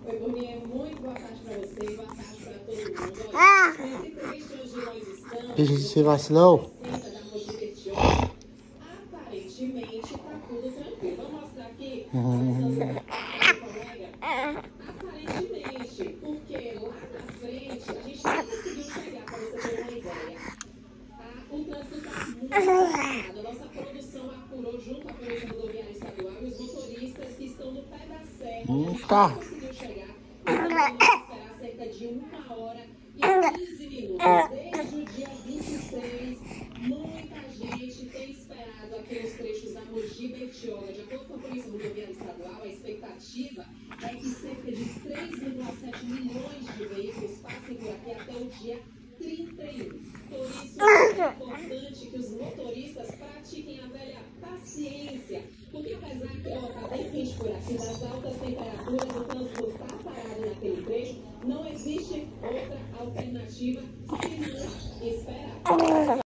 Oi, Boninha, muito boa tarde pra você, boa tarde pra todo mundo. Olha, nesse trecho onde nós estamos, Você vacilou? aparentemente tá tudo tranquilo. Vou mostrar aqui a colega. Aparentemente, porque lá na frente a gente não conseguiu chegar, pra você ter uma ideia. O trânsito tá muito complicado. A nossa produção apurou junto à Polícia Rodoviária Estadual e os motoristas que estão no pé da serra. A gente não conseguiu chegar. Então, vamos esperar cerca de 1h e 15 minutos. Desde o dia 26, muita gente tem esperado aqui nos trechos da Mogi Bertioga. De acordo com a Polícia Rodoviária Estadual, a expectativa é que cerca de 3,7 milhões de veículos passem por aqui até o dia 31. Por isso, é importante que os motoristas pratiquem a velha paciência. Porque apesar que está bem quente por aqui, das altas temperaturas, o trânsito está parado naquele trecho, não existe outra alternativa senão esperar.